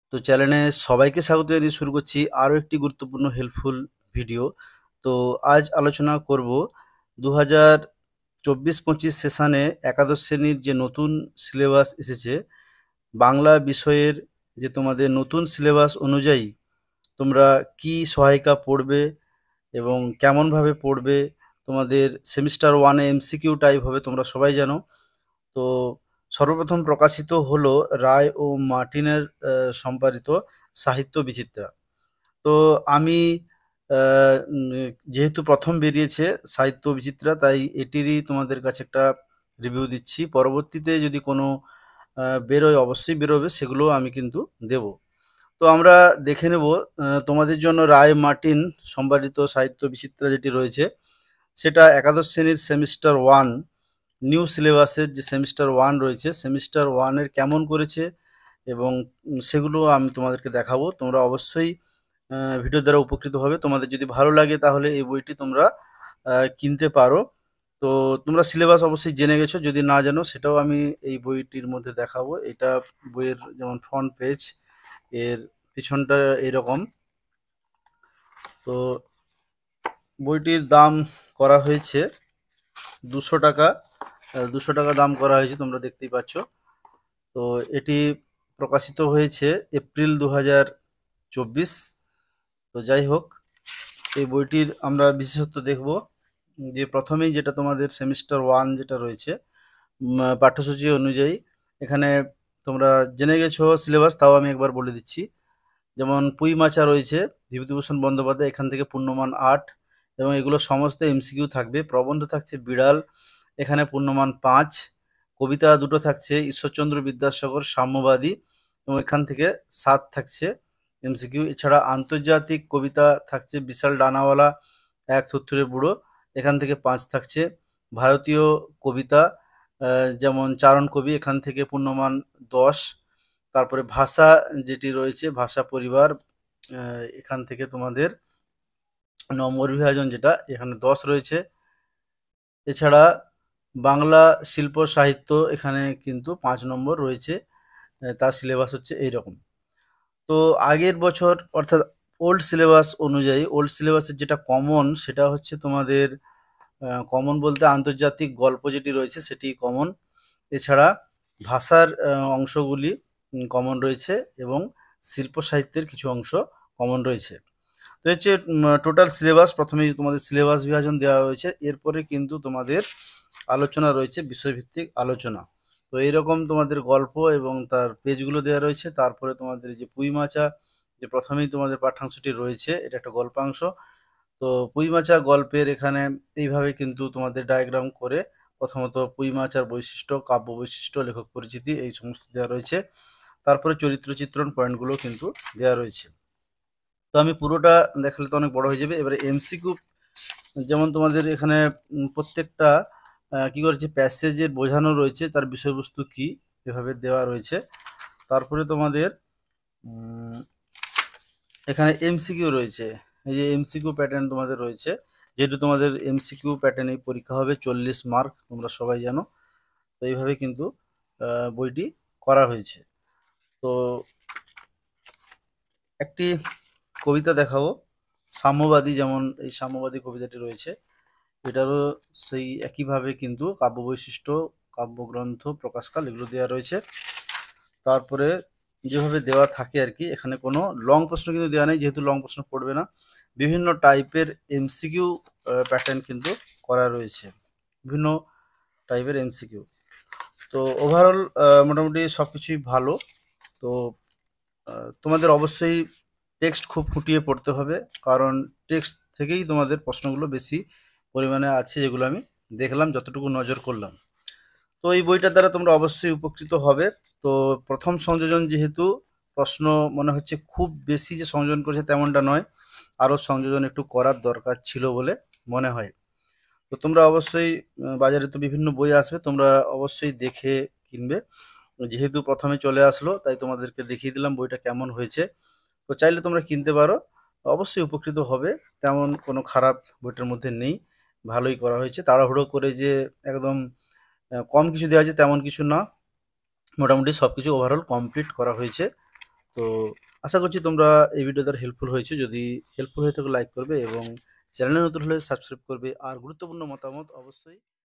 তো চ্যানেলে সবাইকে স্বাগত জানিয়ে শুরু করছি আরও একটি গুরুত্বপূর্ণ হেল্পফুল ভিডিও। তো আজ আলোচনা করব 2024-25 সেশনে একাদশ শ্রেণীর যে নতুন সিলেবাস এসেছে বাংলা বিষয়ের, যে তোমাদের নতুন সিলেবাস অনুযায়ী তোমরা কি সহায়িকা পড়বে এবং কেমনভাবে পড়বে। তোমাদের সেমিস্টার ওয়ানে এমসিকিউ টাইপ হবে, তোমরা সবাই জানো। তো সর্বপ্রথম প্রকাশিত হলো রায় ও মার্টিনের সম্পাদিত সাহিত্য বিচিত্রা। তো আমি যেহেতু প্রথম বেরিয়েছে সাহিত্য বিচিত্রা, তাই এটিরই তোমাদের কাছে একটা রিভিউ দিচ্ছি। পরবর্তীতে যদি কোনো বেরোয়, অবশ্যই বেরোবে, সেগুলো আমি কিন্তু দেব। তো আমরা দেখে নেব তোমাদের জন্য রায় মার্টিন সম্পাদিত সাহিত্য বিচিত্রা যেটি রয়েছে, সেটা একাদশ শ্রেণীর সেমিস্টার ওয়ান নিউ সিলেবাসের যে সেমিস্টার ওয়ান রয়েছে, সেমিস্টার ওয়ানের কেমন করেছে এবং সেগুলো আমি তোমাদেরকে দেখাবো। তোমরা অবশ্যই ভিডিও দ্বারা উপকৃত হবে। তোমাদের যদি ভালো লাগে তাহলে এই বইটি তোমরা কিনতে পারো। তো তোমরা সিলেবাস অবশ্যই জেনে গেছো, যদি না জানো সেটাও আমি এই বইটির মধ্যে দেখাবো। এটা বইয়ের যেমন ফ্রন্ট পেজ, এর পিছনটা এরকম। তো বইটির দাম করা হয়েছে 200 টাকা। 200 টাকা দাম করা হয়েছে, তোমরা দেখতেই পাচ্ছ। তো এটি প্রকাশিত হয়েছে এপ্রিল 2024। তো যাই হোক, এই বইটির আমরা বিশেষত্ব দেখব। যে প্রথমেই যেটা তোমাদের সেমিস্টার ওয়ান যেটা রয়েছে পাঠ্যসূচি অনুযায়ী, এখানে তোমরা জেনে গেছো সিলেবাস, তাও আমি একবার বলে দিচ্ছি। যেমন পুঁই মাচা রয়েছে বিভূতিভূষণ বন্দ্যোপাধ্যায়, এখান থেকে পূর্ণমান 8 এবং এগুলো সমস্ত এমসিকিউ থাকবে। প্রবন্ধ থাকছে বিড়াল, এখানে পূর্ণমান 5। কবিতা দুটো থাকছে ঈশ্বরচন্দ্র বিদ্যাসাগর সাম্যবাদী, এবং এখান থেকে 7 থাকছে এমসিকিউ। এছাড়া আন্তর্জাতিক কবিতা থাকছে বিশাল ডানাওয়ালা এক থুরথুরে বুড়ো, এখান থেকে 5 থাকছে। ভারতীয় কবিতা যেমন চারণ কবি, এখান থেকে পূর্ণমান 10। তারপরে ভাষা যেটি রয়েছে ভাষা পরিবার, এখান থেকে তোমাদের নম্বর বিভাজন যেটা, এখানে 10 রয়েছে। এছাড়া বাংলা শিল্প সাহিত্য এখানে কিন্তু 5 নম্বর রয়েছে। তার সিলেবাস হচ্ছে এইরকম। তো আগের বছর অর্থাৎ ওল্ড সিলেবাস অনুযায়ী, ওল্ড সিলেবাসের যেটা কমন সেটা হচ্ছে তোমাদের কমন বলতে আন্তর্জাতিক গল্প যেটি রয়েছে সেটি কমন। এছাড়া ভাষার অংশগুলি কমন রয়েছে এবং শিল্প সাহিত্যের কিছু অংশ কমন রয়েছে। তো হচ্ছে টোটাল সিলেবাস। প্রথমেই তোমাদের সিলেবাস বিভাজন দেওয়া হয়েছে, এরপরে কিন্তু তোমাদের আলোচনা রয়েছে, বিষয়ভিত্তিক আলোচনা। তো এইরকম তোমাদের গল্প এবং তার পেজগুলো দেওয়া রয়েছে। তারপরে তোমাদের যে পুঁই মাচা, যে প্রথমেই তোমাদের পাঠ্যাংশটি রয়েছে, এটা একটা গল্পাংশ। তো পুঁই মাচা গল্পের এখানে এইভাবে কিন্তু তোমাদের ডায়াগ্রাম করে প্রথমত পুঁই মাচার বৈশিষ্ট্য, কাব্য বৈশিষ্ট্য, লেখক পরিচিতি, এই সমস্ত দেওয়া রয়েছে। তারপরে চরিত্র চিত্রণ পয়েন্টগুলো কিন্তু দেওয়া রয়েছে। তো আমি পুরোটা দেখালে তো অনেক বড় হয়ে যাবে। এবারে এমসিকিউ, যেমন তোমাদের এখানে প্রত্যেকটা কি করেছে প্যাসেজের বোঝানো রয়েছে, তার বিষয়বস্তু কি, এভাবে দেওয়া রয়েছে। তারপরে তোমাদের এখানে এমসিকিউ রয়েছে। এই যে এমসিকিউ প্যাটার্ন তোমাদের রয়েছে, যেহেতু তোমাদের এমসিকিউ প্যাটার্নেই পরীক্ষা হবে, 40 মার্ক, তোমরা সবাই জানো। তো এইভাবে কিন্তু বইটি করা হয়েছে। তো একটি কবিতা দেখাবো সাম্যবাদী, যেমন এই সাম্যবাদী কবিতাটি রয়েছে, এটারও সেই একইভাবে কিন্তু কাব্য বৈশিষ্ট্য, কাব্যগ্রন্থ, প্রকাশকাল এগুলো দেওয়া রয়েছে। তারপরে যেভাবে দেওয়া থাকে আর কি, এখানে কোনো লং প্রশ্ন কিন্তু দেওয়া নেই, যেহেতু লং প্রশ্ন পড়বে না। বিভিন্ন টাইপের এমসিকিউ প্যাটার্ন কিন্তু করা রয়েছে, বিভিন্ন টাইপের এমসিকিউ। তো ওভারঅল মোটামুটি সব কিছুই ভালো। তো তোমাদের অবশ্যই টেক্সট খুব খুঁটিয়ে পড়তে হবে, কারণ টেক্সট থেকেই তোমাদের প্রশ্নগুলো বেশি পরিমাণে আছে, যেগুলো আমি দেখলাম, যতটুকু নজর করলাম। তো এই বইটার দ্বারা তোমরা অবশ্যই উপকৃত হবে। তো প্রথম সংযোজন যেহেতু, প্রশ্ন মনে হচ্ছে খুব বেশি যে সংযোজন করেছে তেমনটা নয়, আরও সংযোজন একটু করার দরকার ছিল বলে মনে হয়। তো তোমরা অবশ্যই বাজারে তো বিভিন্ন বই আসবে, তোমরা অবশ্যই দেখে কিনবে। যেহেতু প্রথমে চলে আসলো তাই তোমাদেরকে দেখিয়ে দিলাম বইটা কেমন হয়েছে। তো চাইলে তোমরা কিনতে পারো, অবশ্যই উপকৃত হবে। তেমন কোনো খারাপ বইটার মধ্যে নেই, ভালোই করা হয়েছে। তাড়াহুড়ো করে যে একদম কম কিছু দেওয়া হয়েছে তেমন কিছু না, মোটামুটি সব কিছু ওভারঅল কমপ্লিট করা হয়েছে। তো আশা করছি তোমরা এই ভিডিও দ্বারা হেল্পফুল হয়েছে। যদি হেল্পফুল হয়ে থাকে লাইক করবে এবং চ্যানেলে নতুন হলে সাবস্ক্রাইব করবে। আর গুরুত্বপূর্ণ মতামত অবশ্যই